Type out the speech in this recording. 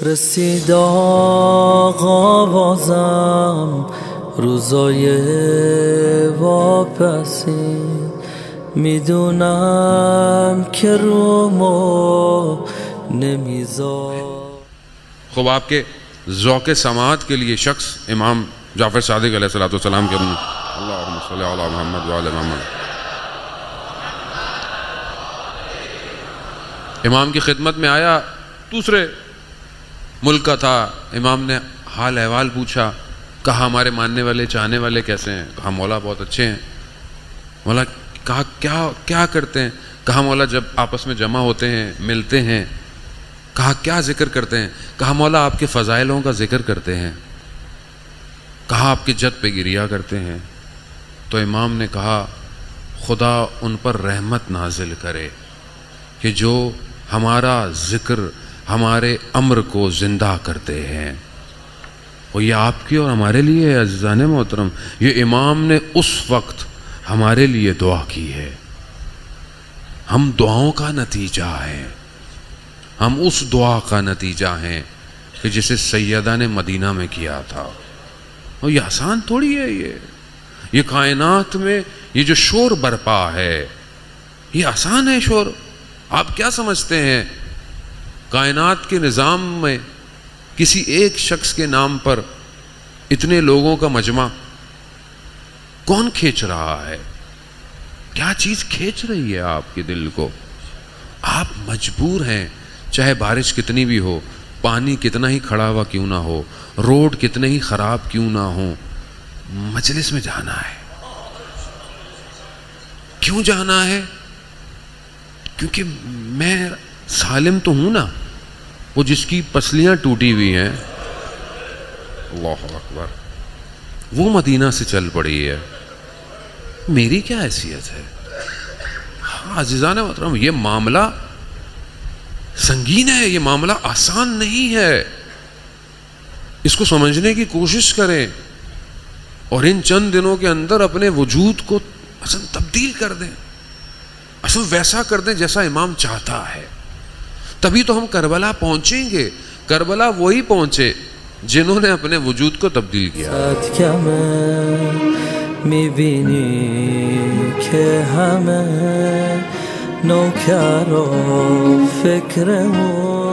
رسید آقا بازم روزای واپسی، میدونم که رومو نمیذار. خوب آپ کے ذوق سماعت کے لیے شخص امام جعفر صادق علیہ السلام کے اللہم صلی علی محمد وعلی محمد امام کی خدمت میں آیا. دوسرے ملک کا تھا. امام نے حال احوال پوچھا. کہا ہمارے ماننے والے چاہنے والے کیسے ہیں؟ کہا مولا بہت اچھے ہیں. مولا کہا کیا کرتے ہیں؟ کہا مولا جب آپس میں جمع ہوتے ہیں ملتے ہیں. کہا کیا ذکر کرتے ہیں؟ کہا مولا آپ کے فضائلوں کا ذکر کرتے ہیں. کہا آپ کے جد پہ گریا کرتے ہیں. تو امام نے کہا خدا ان پر رحمت نازل کرے کہ جو ہمارا ذکر ہمارے امر کو زندہ کرتے ہیں. اور یہ آپ کی اور ہمارے لیے عزیزان محترم، یہ امام نے اس وقت ہمارے لیے دعا کی ہے. ہم دعاؤں کا نتیجہ ہیں. ہم اس دعا کا نتیجہ ہیں کہ جسے سیدہ نے مدینہ میں کیا تھا. اور یہ آسان تھوڑی ہے. یہ کائنات میں یہ جو شور برپا ہے یہ آسان ہے شور. آپ کیا سمجھتے ہیں کائنات کے نظام میں کسی ایک شخص کے نام پر اتنے لوگوں کا مجمع کون کھینچ رہا ہے؟ کیا چیز کھینچ رہی ہے آپ کے دل کو؟ آپ مجبور ہیں، چاہے بارش کتنی بھی ہو، پانی کتنا ہی کھڑا ہوا کیوں نہ ہو، روڈ کتنے ہی خراب کیوں نہ ہو، مجلس میں جانا ہے. کیوں جانا ہے؟ کیونکہ میں سالم تو ہوں نا. وہ جس کی پسلیاں ٹوٹی ہوئی ہیں، اللہ اکبر، وہ مدینہ سے چل پڑی ہے. میری کیا حیثیت ہے؟ ہاں عزیزان محترم، یہ معاملہ سنگین ہے. یہ معاملہ آسان نہیں ہے. اس کو سمجھنے کی کوشش کریں اور ان چند دنوں کے اندر اپنے وجود کو اصل تبدیل کر دیں، اصل ویسا کر دیں جیسا امام چاہتا ہے. تبھی تو ہم کربلا پہنچیں گے. کربلا وہی پہنچے جنہوں نے اپنے وجود کو تبدیل کیا. میبینی که همه نوکر و فکرمون